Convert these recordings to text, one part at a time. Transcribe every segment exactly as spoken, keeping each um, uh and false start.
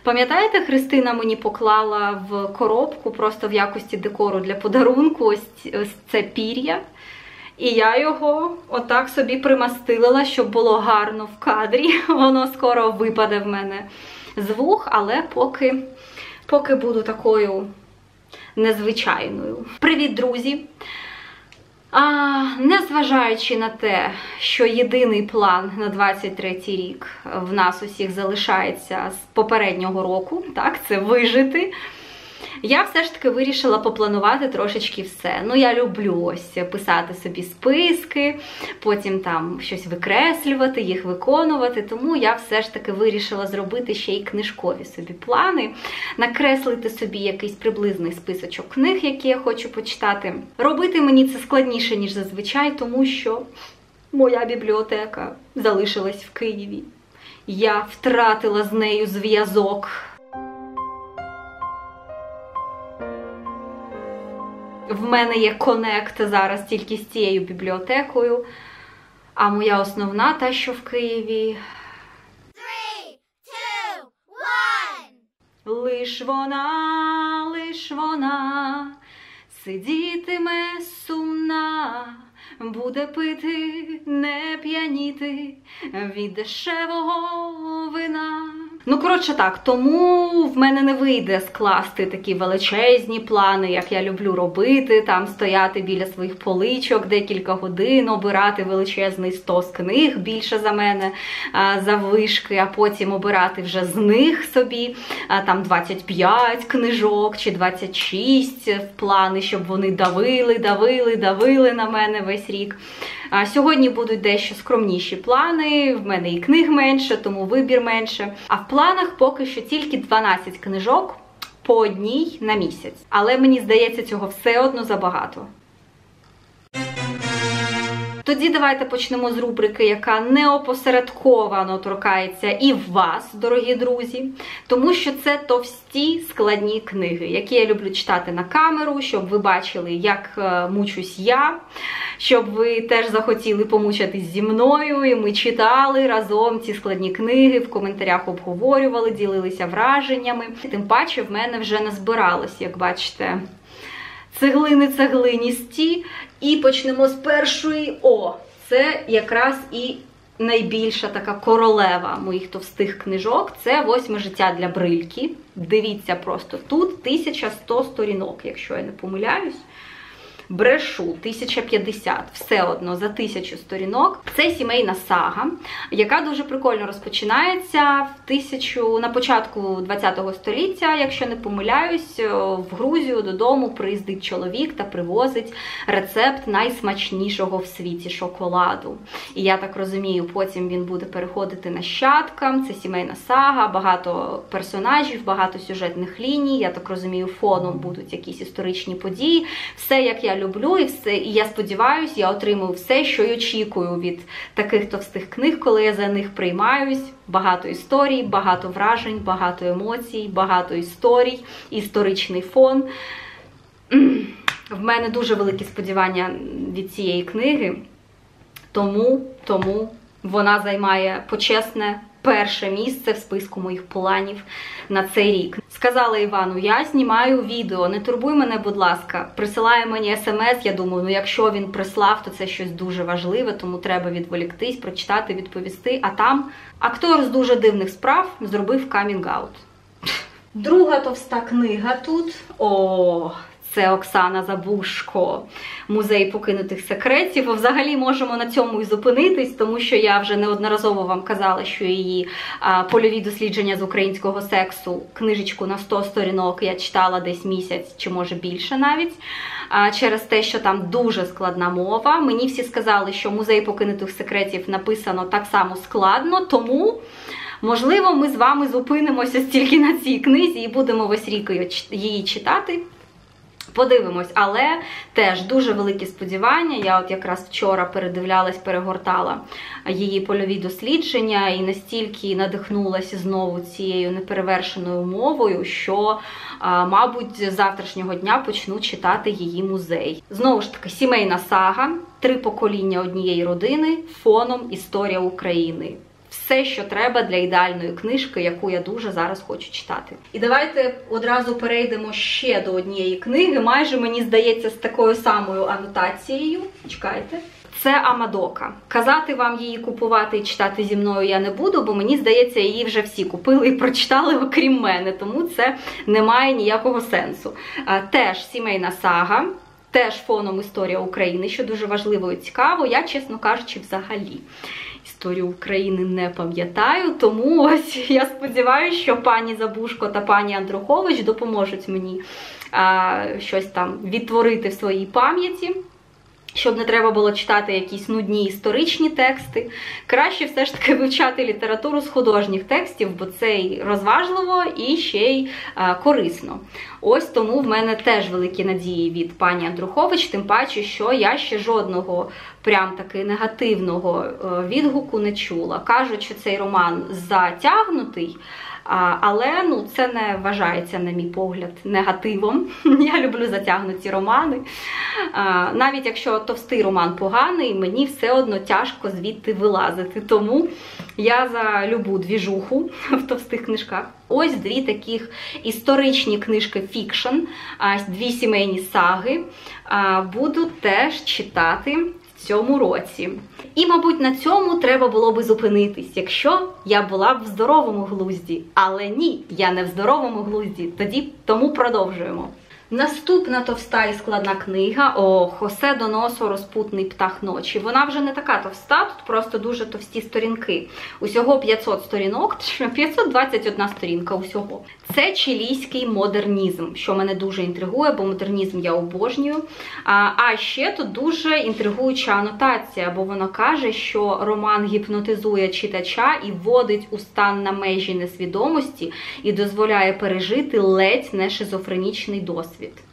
Пам'ятаєте, Христина мені поклала в коробку просто в якості декору для подарунку ось, ось це пір'я? І я його отак собі примастилила, щоб було гарно в кадрі. Воно скоро випаде в мене з вух, але поки, поки буду такою незвичайною. Привіт, друзі! А, незважаючи на те, що єдиний план на двадцять третій рік в нас усіх залишається з попереднього року, так, це вижити, я все ж таки вирішила попланувати трошечки все. Ну, я люблю ось писати собі списки, потім там щось викреслювати, їх виконувати, тому я все ж таки вирішила зробити ще й книжкові собі плани, накреслити собі якийсь приблизний списочок книг, які я хочу почитати. Робити мені це складніше, ніж зазвичай, тому що моя бібліотека залишилась в Києві. Я втратила з нею зв'язок. В мене є конект зараз тільки з цією бібліотекою, а моя основна, та, що в Києві... Three, two, one. Лиш вона, лиш вона, сидітиме сумна, буде пити, не п'яніти від дешевого вина. Ну, коротше так, тому в мене не вийде скласти такі величезні плани, як я люблю робити, там стояти біля своїх поличок декілька годин, обирати величезний стос книг більше за мене заввишки, а потім обирати вже з них собі там двадцять п'ять книжок чи двадцять шість в плани, щоб вони давили, давили, давили на мене весь рік. А сьогодні будуть дещо скромніші плани, в мене і книг менше, тому вибір менше. А в планах поки що тільки дванадцять книжок по одній на місяць. Але мені здається, цього все одно забагато. Тоді давайте почнемо з рубрики, яка неопосередковано торкається і в вас, дорогі друзі, тому що це товсті складні книги, які я люблю читати на камеру, щоб ви бачили, як мучусь я, щоб ви теж захотіли помучатись зі мною, і ми читали разом ці складні книги, в коментарях обговорювали, ділилися враженнями. Тим паче в мене вже назбиралось, як бачите, цеглини цеглиністі. І почнемо з першої. О, це якраз і найбільша така королева моїх товстих книжок. Це «Восьме життя для Брильки». Дивіться просто, тут тисяча сто сторінок, якщо я не помиляюсь. Брешу, тисяча п'ятдесят, все одно за тисячу сторінок. Це сімейна сага, яка дуже прикольно розпочинається в тисячу, на початку ХХ століття, якщо не помиляюсь, в Грузію додому приїздить чоловік та привозить рецепт найсмачнішого в світі шоколаду. І я так розумію, потім він буде переходити нащадкам, це сімейна сага, багато персонажів, багато сюжетних ліній, я так розумію, фоном будуть якісь історичні події. Все, як я люблю, і все, і я сподіваюся, я отримую все, що й очікую від таких товстих книг, коли я за них приймаюсь. Багато історій, багато вражень, багато емоцій, багато історій, історичний фон. В мене дуже великі сподівання від цієї книги, тому, тому вона займає почесне перше місце в списку моїх планів на цей рік. Сказала Івану, я знімаю відео, не турбуй мене, будь ласка. Присилає мені смс, я думаю, ну якщо він прислав, то це щось дуже важливе, тому треба відволіктись, прочитати, відповісти. А там актор з дуже дивних справ зробив камінг-аут. Друга товста книга тут. О, це Оксана Забушко, «Музей покинутих секретів». Взагалі можемо на цьому і зупинитись, тому що я вже неодноразово вам казала, що її а, «Польові дослідження з українського сексу», книжечку на сто сторінок, я читала десь місяць, чи може більше навіть, а, через те, що там дуже складна мова. Мені всі сказали, що «Музей покинутих секретів» написано так само складно, тому... можливо, ми з вами зупинимося тільки на цій книзі і будемо весь рік її читати. Подивимось, але теж дуже великі сподівання. Я от якраз вчора передивлялась, перегортала її «Польові дослідження» і настільки надихнулася знову цією неперевершеною мовою, що, мабуть, з завтрашнього дня почну читати її «Музей». Знову ж таки, сімейна сага, три покоління однієї родини, фоном історія України. все, що треба для ідеальної книжки, яку я дуже зараз хочу читати. І давайте одразу перейдемо ще до однієї книги, майже, мені здається, з такою самою анотацією. Чекайте. Це Амадока. Казати вам її купувати і читати зі мною я не буду, бо мені здається, її вже всі купили і прочитали, окрім мене, тому це не має ніякого сенсу. Теж сімейна сага, теж фоном історія України, що дуже важливо і цікаво. Я, чесно кажучи, взагалі історію України не пам'ятаю, тому ось я сподіваюся, що пані Забушко та пані Андрухович допоможуть мені а, щось там відтворити в своїй пам'яті, щоб не треба було читати якісь нудні історичні тексти. Краще все ж таки вивчати літературу з художніх текстів, бо це й розважливо, і ще й а, корисно. Ось тому в мене теж великі надії від пані Андрухович, тим паче, що я ще жодного прям таки негативного відгуку не чула. Кажуть, що цей роман затягнутий, але ну, це не вважається, на мій погляд, негативом. Я люблю затягнуті романи. Навіть якщо товстий роман поганий, мені все одно тяжко звідти вилазити. Тому я за любу двіжуху в товстих книжках. Ось дві таких історичні книжки фікшн, дві сімейні саги буду теж читати в цьому році. І, мабуть, на цьому треба було би зупинитись, якщо я була б в здоровому глузді. Але ні, я не в здоровому глузді, тоді тому продовжуємо. Наступна товста і складна книга о Хосе Доносо «Розпутний птах ночі». Вона вже не така товста, тут просто дуже товсті сторінки. Усього п'ятсот сторінок, п'ятсот двадцять одна сторінка усього. Це чилійський модернізм, що мене дуже інтригує, бо модернізм я обожнюю. А, а ще тут дуже інтригуюча анотація, бо вона каже, що роман гіпнотизує читача і вводить у стан на межі несвідомості і дозволяє пережити ледь не шизофренічний досвід.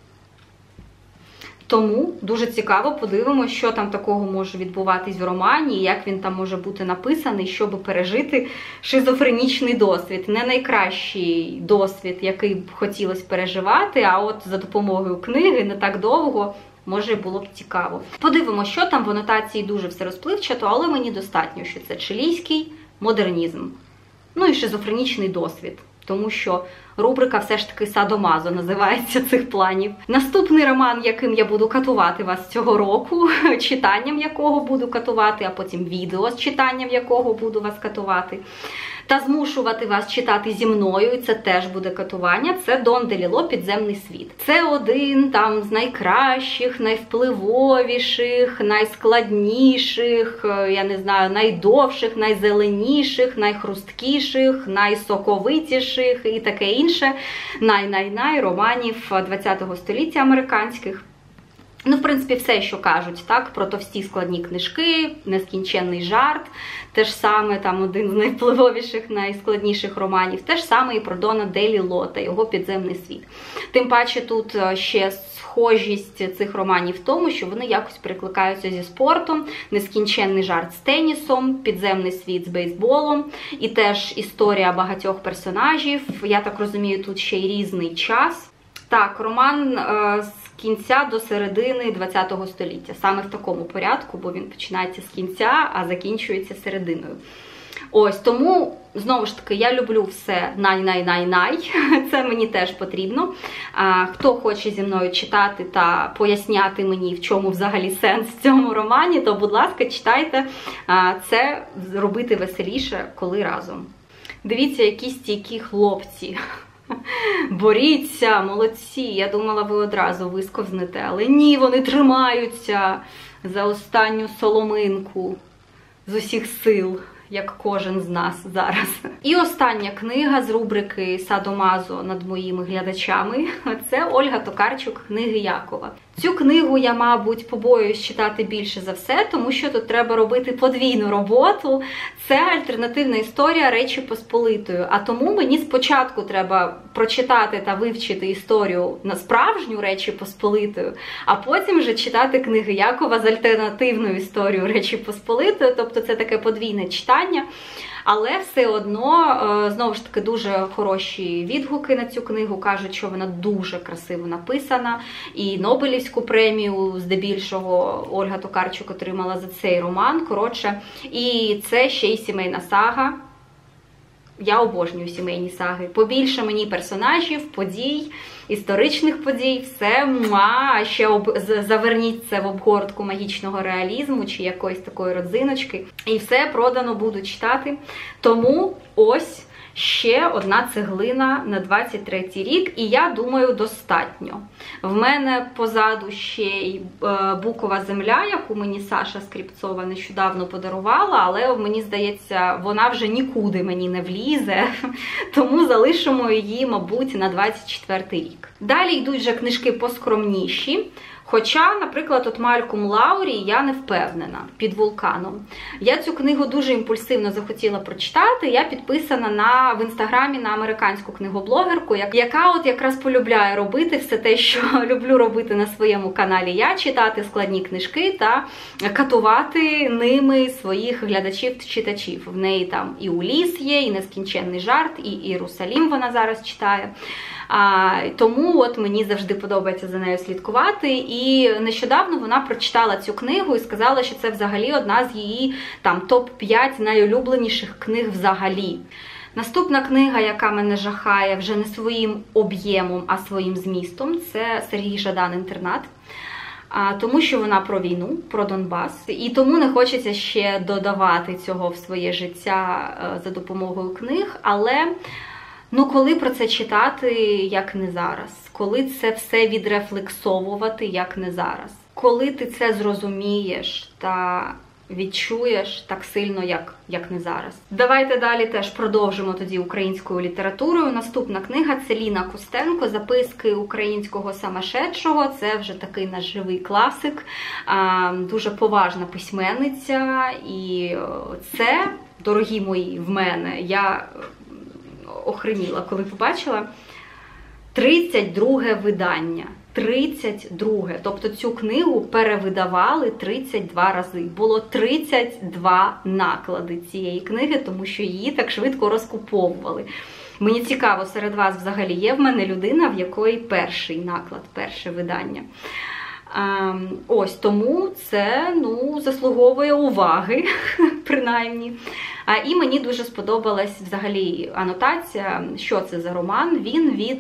Тому дуже цікаво подивимося, що там такого може відбуватись в романі, і як він там може бути написаний, щоб пережити шизофренічний досвід. Не найкращий досвід, який б хотілося переживати, а от за допомогою книги не так довго, може було б цікаво. Подивимося, що там в анотації дуже все розпливчато, але мені достатньо, що це чилійський модернізм. Ну і шизофренічний досвід. Тому що рубрика все ж таки «Садомазо» називається цих планів. Наступний роман, яким я буду катувати вас цього року, читанням якого буду катувати, а потім відео з читанням якого буду вас катувати, та змушувати вас читати зі мною, і це теж буде катування, це Дон Деліло «Підземний світ». Це один там з найкращих, найвпливовіших, найскладніших, я не знаю, найдовших, найзеленіших, найхрусткіших, найсоковитіших і таке інше най-най-най романів ХХ століття американських. Ну, в принципі, все, що кажуть, так, про товсті складні книжки, нескінченний жарт, те ж саме, там, один з найвпливовіших, найскладніших романів, те ж саме і про Дона Деліло та його «Підземний світ». Тим паче тут ще схожість цих романів в тому, що вони якось перекликаються зі спортом, нескінченний жарт з тенісом, «Підземний світ» з бейсболом, і теж історія багатьох персонажів, я так розумію, тут ще й різний час. Так, роман е, з кінця до середини ХХ століття. Саме в такому порядку, бо він починається з кінця, а закінчується серединою. Ось, тому, знову ж таки, я люблю все най-най-най-най. Це мені теж потрібно. А, хто хоче зі мною читати та поясняти мені, в чому взагалі сенс в цьому романі, то, будь ласка, читайте. А, це робити веселіше, коли разом. Дивіться, які стійкі хлопці. Боріться, молодці. Я думала, ви одразу висковзнете, але ні, вони тримаються за останню соломинку з усіх сил, як кожен з нас зараз. І остання книга з рубрики «Садомазо» над моїми глядачами – це Ольга Токарчук «Книги Якова». Цю книгу я, мабуть, побоююсь читати більше за все, тому що тут треба робити подвійну роботу. Це альтернативна історія Речі Посполитої. А тому мені спочатку треба прочитати та вивчити історію на справжню Речі Посполитої, а потім вже читати книги Якова з альтернативною історією Речі Посполитої. Тобто це таке подвійне читання. Але все одно, знову ж таки, дуже хороші відгуки на цю книгу, кажуть, що вона дуже красиво написана, і Нобелівську премію, здебільшого, Ольга Токарчук отримала за цей роман, коротше, і це ще й сімейна сага. Я обожнюю сімейні саги. Побільше мені персонажів, подій, історичних подій, все, муа, а ще об... заверніть це в обгортку магічного реалізму чи якоїсь такої родзиночки. І все продано, буду читати. Тому ось ще одна цеглина на двадцять третій рік, і я думаю, достатньо. В мене позаду ще й Букова земля, яку мені Саша Скріпцова нещодавно подарувала, але мені здається, вона вже нікуди мені не влізе, тому залишимо її, мабуть, на двадцять четвертий рік. Далі йдуть вже книжки поскромніші. Хоча, наприклад, от Мальком Лаурі я не впевнена, «Під вулканом». Я цю книгу дуже імпульсивно захотіла прочитати. Я підписана на, в інстаграмі на американську книgoблогерку, яка от якраз полюбляє робити все те, що люблю робити на своєму каналі я, читати складні книжки та катувати ними своїх глядачів-читачів. В неї там і «Уліс» є, і «Нескінченний жарт», і «Єрусалім» вона зараз читає. А, тому от мені завжди подобається за нею слідкувати. І нещодавно вона прочитала цю книгу і сказала, що це взагалі одна з її там топ п'ять найулюбленіших книг взагалі. Наступна книга, яка мене жахає вже не своїм об'ємом, а своїм змістом, це Сергій Жадан «Інтернат». А, тому що вона про війну, про Донбас. І тому не хочеться ще додавати цього в своє життя за допомогою книг, але ну, коли про це читати, як не зараз? Коли це все відрефлексовувати, як не зараз? Коли ти це зрозумієш та відчуєш так сильно, як, як не зараз? Давайте далі теж продовжимо тоді українською літературою. Наступна книга – це Ліна Костенко «Записки українського самошедшого». Це вже такий наш живий класик, дуже поважна письменниця. І це, дорогі мої, в мене, я охреніла, коли побачила, тридцять друге видання. тридцять друге. Тобто цю книгу перевидавали тридцять два рази. Було тридцять два наклади цієї книги, тому що її так швидко розкуповували. Мені цікаво, серед вас взагалі є в мене людина, в якої перший наклад, перше видання. Ось, тому це, ну, заслуговує уваги, принаймні. І мені дуже сподобалась взагалі анотація, що це за роман. Він від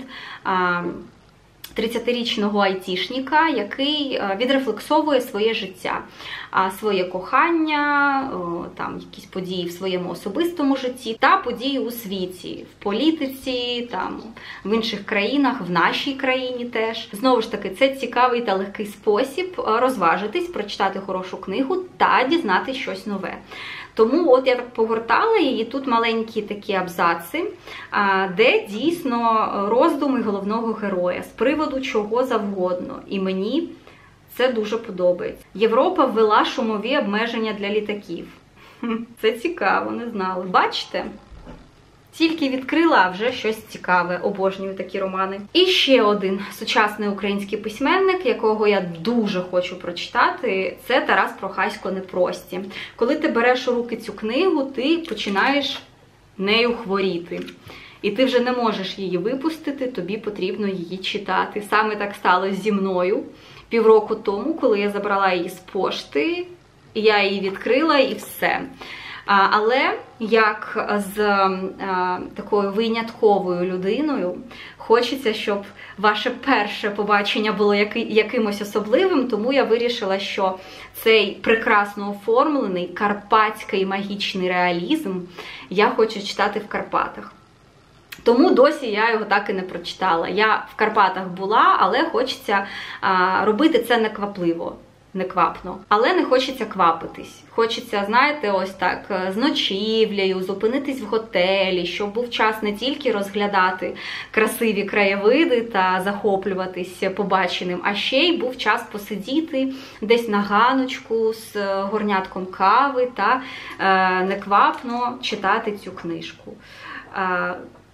тридцятирічного айтішника, який відрефлексовує своє життя, своє кохання, там якісь події в своєму особистому житті та події у світі, в політиці, там в інших країнах, в нашій країні теж. Знову ж таки, це цікавий та легкий спосіб розважитись, прочитати хорошу книгу та дізнати щось нове. Тому от я так погортала її, тут маленькі такі абзаци, де дійсно роздуми головного героя з приводу чого завгодно. І мені це дуже подобається. Європа ввела шумові обмеження для літаків. Це цікаво, не знала. Бачите? Тільки відкрила, а вже щось цікаве. Обожнюю такі романи. І ще один сучасний український письменник, якого я дуже хочу прочитати, це Тарас Прохасько «Непрості». Коли ти береш у руки цю книгу, ти починаєш нею хворіти. І ти вже не можеш її випустити, тобі потрібно її читати. Саме так сталося зі мною півроку тому, коли я забрала її з пошти, я її відкрила і все. Але як з такою винятковою людиною хочеться, щоб ваше перше побачення було якимось особливим, тому я вирішила, що цей прекрасно оформлений карпатський магічний реалізм я хочу читати в Карпатах. Тому досі я його так і не прочитала. Я в Карпатах була, але хочеться робити це неквапливо. Неквапно. Але не хочеться квапитись. Хочеться, знаєте, ось так, з ночівлею, зупинитись в готелі, щоб був час не тільки розглядати красиві краєвиди та захоплюватись побаченим, а ще й був час посидіти десь на ганочку з горнятком кави та е, неквапно читати цю книжку. Е,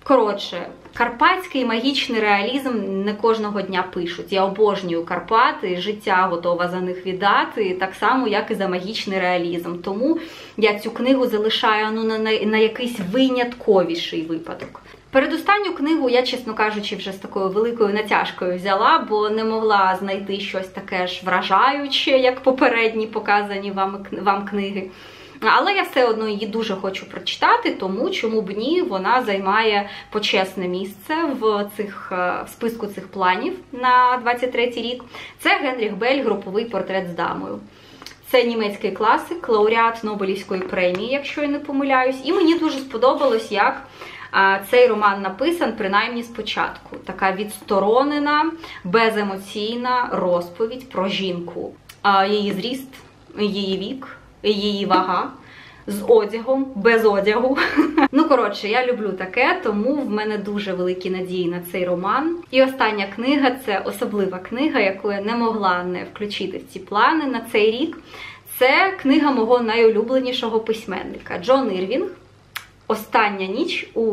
Коротше, карпатський магічний реалізм не кожного дня пишуть. Я обожнюю Карпати, життя готова за них віддати, так само, як і за магічний реалізм. Тому я цю книгу залишаю ну, на, на, на якийсь винятковіший випадок. Передостанню книгу я, чесно кажучи, вже з такою великою натяжкою взяла, бо не могла знайти щось таке ж вражаюче, як попередні показані вам, вам книги. Але я все одно її дуже хочу прочитати, тому чому б ні, вона займає почесне місце в, цих, в списку цих планів на двадцять третій рік. Це Генріх Бель «Груповий портрет з дамою». Це німецький класик, лауреат Нобелівської премії, якщо я не помиляюсь. І мені дуже сподобалось, як цей роман написан, принаймні спочатку. Така відсторонена, беземоційна розповідь про жінку. Її зріст, її вік, її вага, з одягом, без одягу. Ну, коротше, я люблю таке, тому в мене дуже великі надії на цей роман. І остання книга – це особлива книга, яку я не могла не включити в ці плани на цей рік. Це книга мого найулюбленішого письменника Джон Ірвінг «Остання ніч у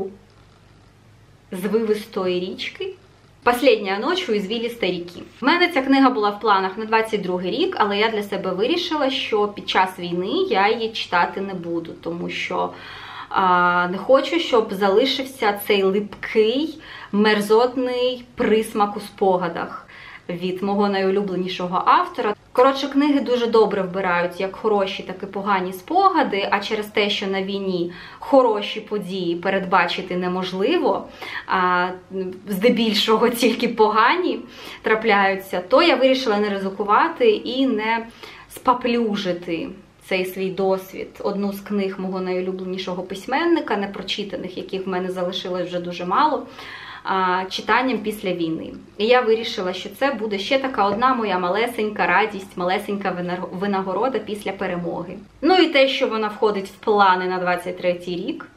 звивистої річки. Последня ніч у ізвілістій ріки». В мене ця книга була в планах на двадцять другий рік, але я для себе вирішила, що під час війни я її читати не буду, тому що а, не хочу, щоб залишився цей липкий, мерзотний присмак у спогадах від мого найулюбленішого автора. Коротше, книги дуже добре вбирають як хороші, так і погані спогади, а через те, що на війні хороші події передбачити неможливо, а здебільшого тільки погані трапляються, то я вирішила не ризикувати і не спаплюжити цей свій досвід. Одну з книг мого найулюбленішого письменника, непрочитаних, яких в мене залишилось вже дуже мало, читанням після війни. І я вирішила, що це буде ще така одна моя малесенька радість, малесенька винагорода після перемоги. Ну і те, що вона входить в плани на двадцять третій рік.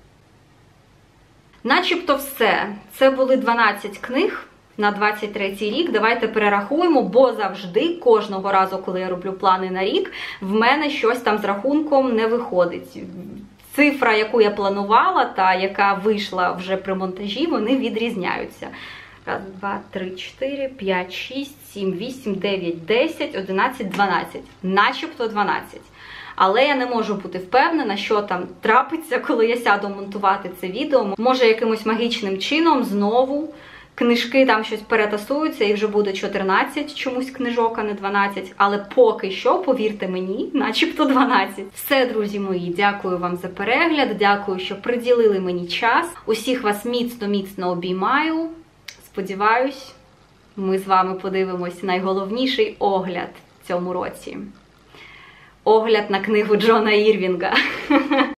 Начебто все. Це були дванадцять книг на двадцять третій рік. Давайте перерахуємо, бо завжди, кожного разу, коли я роблю плани на рік, в мене щось там з рахунком не виходить. Цифра, яку я планувала, та яка вийшла вже при монтажі, вони відрізняються. Раз, два, три, чотири, п'ять, шість, сім, вісім, дев'ять, десять, одинадцять, дванадцять. Начебто дванадцять. Але я не можу бути впевнена, що там трапиться, коли я сяду монтувати це відео. Може, якимось магічним чином знову книжки там щось перетасуються і вже буде чотирнадцять чомусь книжок, а не дванадцять. Але поки що, повірте мені, начебто дванадцять. Все, друзі мої, дякую вам за перегляд, дякую, що приділили мені час. Усіх вас міцно-міцно обіймаю. Сподіваюсь, ми з вами подивимось найголовніший огляд в цьому році. Огляд на книгу Джона Ірвінга.